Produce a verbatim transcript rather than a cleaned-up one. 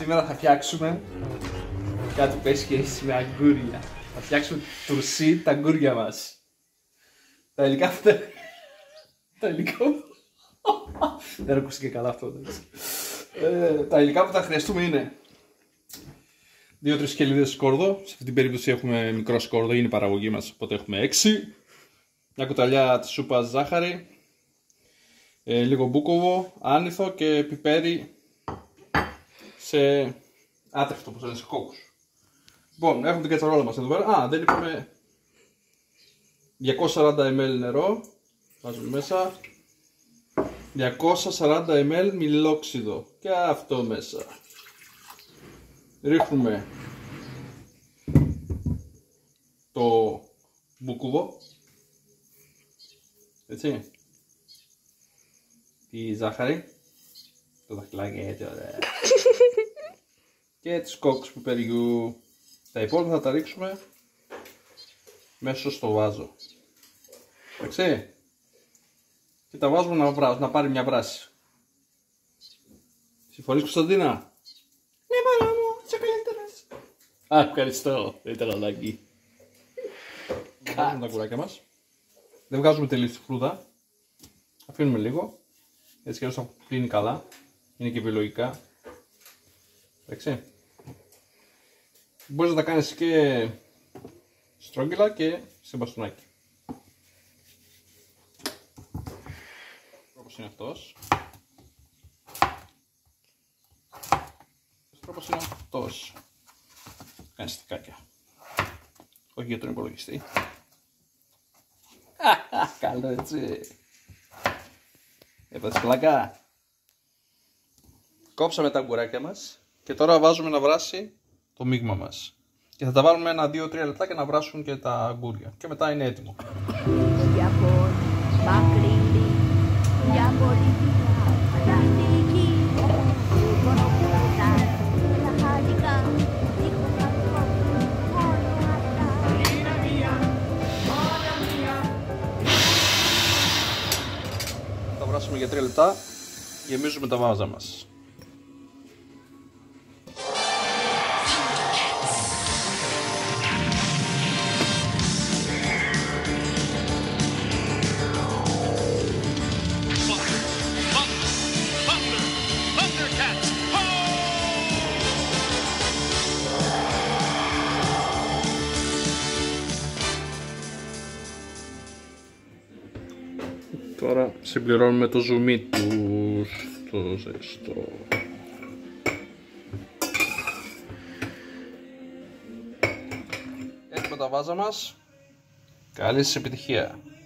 Σήμερα θα φτιάξουμε κάτι που έχει σχέση με αγκούρια. Θα φτιάξουμε τουρσί τα αγκούρια μας. Τα υλικά αυτά... Τα υλικά... Δεν ακούστηκε καλά αυτό. Ε, τα υλικά που θα χρειαστούμε είναι δύο-τρει σκελίδες σκόρδο. Σε αυτή την περίπτωση έχουμε μικρό σκόρδο, είναι η παραγωγή μας, οπότε έχουμε έξι. Μια κουταλιά της σούπας ζάχαρη, ε, λίγο μπούκοβο, άνηθο και πιπέρι σε άτρεφτο, όπως λένε, σε κόκκους. Λοιπόν, έχουμε την κατσαρόλα μας εδώ πέρα. Α, δεν είπαμε διακόσια σαράντα μιλιλίτρα νερό, βάζουμε μέσα. διακόσια σαράντα μιλιλίτρα μιλόξιδο και αυτό μέσα. Ρίχνουμε το μπουκούβο, έτσι, τη ζάχαρη, το δαχτυλάκι έτσι ωραία, και τις κόκκους που περιού. Τα υπόλοιπα θα τα ρίξουμε μέσα στο βάζο, εντάξει, και τα βάζουμε να, βρά, να πάρει μια βράση. Συμφωνείς, Κωνσταντίνα? Ναι, μάνα μου, είσαι καλύτερος. Α, ευχαριστώ, δεν ήταν ανάγκη. Βάζουμε τα αγκουράκια μας. Δεν βγάζουμε τελείως τη φρούτα. Αφήνουμε λίγο. Έτσι κι αλλιώς θα πλύνει καλά. Είναι και βιολογικά. Εντάξει. Μπορείς να τα κάνεις και στρόγγυλα και σε μπαστούνάκι. Όπως είναι αυτός. Όπως είναι αυτός. Κάνεις στικάκια. Όχι για τον υπολογιστή. Καλό έτσι. Έπαθες πλάκα. Κόψαμε τα αγκουράκια μας και τώρα βάζουμε να βράσει το μείγμα μας. Και θα τα βάλουμε ένα δύο τρία λεπτά και να βράσουν και τα αγκούρια. Και μετά είναι έτοιμο. Θα βράσουμε για τρία λεπτά, γεμίζουμε τα βάζα μας. Τώρα συμπληρώνουμε το ζουμί του στο ζεστό. Έτοιμα τα βάζα μας. Καλή σας επιτυχία.